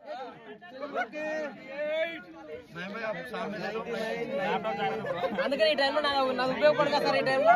అందుకని ఈ టైంలో నాకు ఉపయోగపడగా సార్ ఈ టైంలో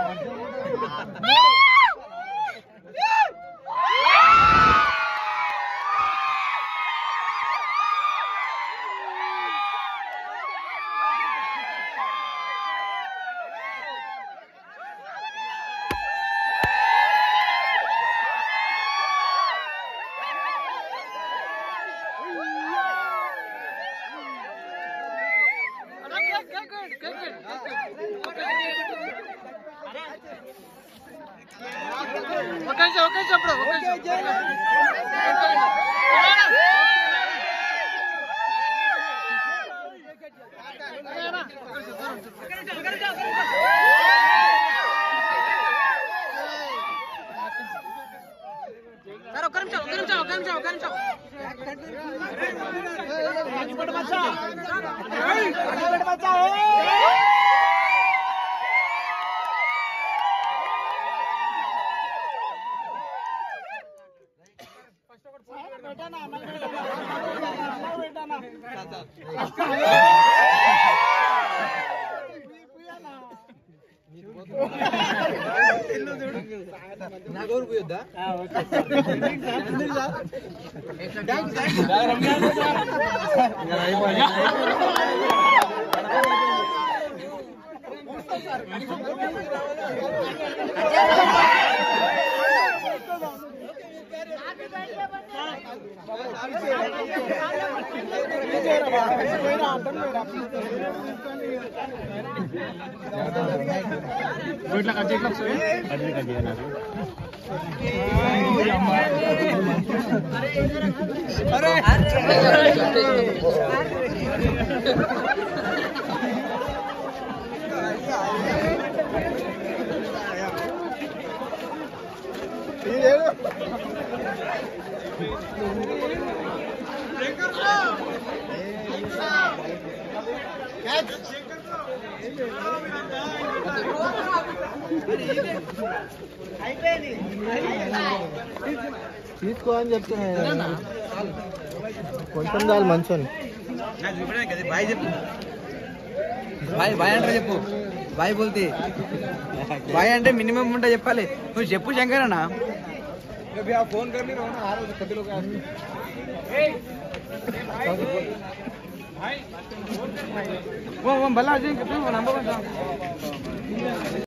తీసుకో అని చెప్తున్నా కొంచెం చాలు మంచోని బాయ్ చెప్పు బాయ్ అంటే చెప్పు బాయ్ బోల్తే బాయ్ అంటే మినిమం ఉంటే చెప్పాలి నువ్వు చెప్పు శంకర్ అన్న फोन कर नहीं रहा वो भला नंबर